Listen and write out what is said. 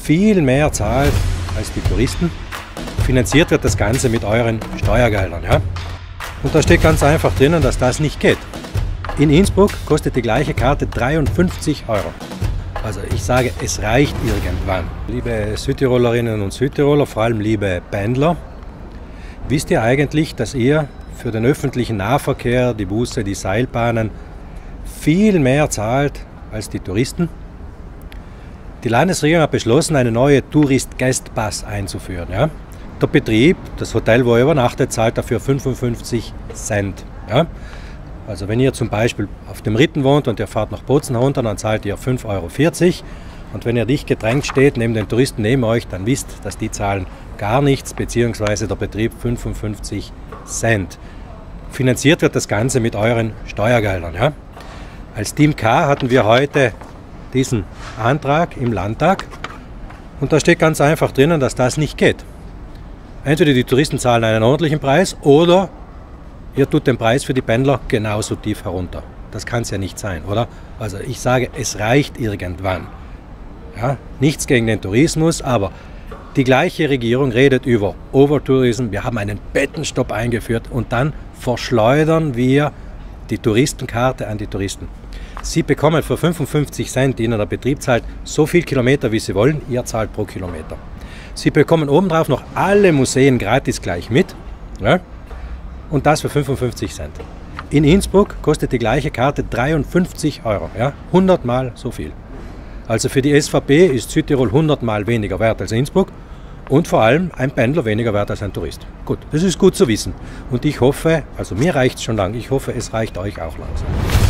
viel mehr zahlt als die Touristen. Finanziert wird das Ganze mit euren Steuergeldern. Ja? Und da steht ganz einfach drinnen, dass das nicht geht. In Innsbruck kostet die gleiche Karte 53 €. Also ich sage, es reicht irgendwann. Liebe Südtirolerinnen und Südtiroler, vor allem liebe Pendler, wisst ihr eigentlich, dass ihr für den öffentlichen Nahverkehr, die Busse, die Seilbahnen viel mehr zahlt als die Touristen? Die Landesregierung hat beschlossen, eine neue Tourist-Guest-Pass einzuführen. Ja? Der Betrieb, das Hotel, wo ihr übernachtet, zahlt dafür 55 Cent. Ja? Also wenn ihr zum Beispiel auf dem Ritten wohnt und ihr fahrt nach Bozen runter, dann zahlt ihr 5,40 €. Und wenn ihr dicht gedrängt steht, neben den Touristen neben euch, dann wisst, dass die zahlen gar nichts, beziehungsweise der Betrieb 55 Cent. Finanziert wird das Ganze mit euren Steuergeldern. Ja? Als Team K hatten wir heute diesen Antrag im Landtag und da steht ganz einfach drinnen, dass das nicht geht. Entweder die Touristen zahlen einen ordentlichen Preis oder ihr tut den Preis für die Pendler genauso tief herunter. Das kann es ja nicht sein, oder? Also ich sage, es reicht irgendwann. Ja, nichts gegen den Tourismus, aber die gleiche Regierung redet über Overtourism. Wir haben einen Bettenstopp eingeführt und dann verschleudern wir die Touristenkarte an die Touristen. Sie bekommen für 55 Cent, Ihnen der Betrieb zahlt, so viel Kilometer, wie Sie wollen, ihr zahlt pro Kilometer. Sie bekommen obendrauf noch alle Museen gratis gleich mit. Ja? Und das für 55 Cent. In Innsbruck kostet die gleiche Karte 53 €, ja? 100 Mal so viel. Also für die SVP ist Südtirol 100 Mal weniger wert als Innsbruck und vor allem ein Pendler weniger wert als ein Tourist. Gut, das ist gut zu wissen. Und ich hoffe, also mir reicht es schon lang, ich hoffe, es reicht euch auch langsam.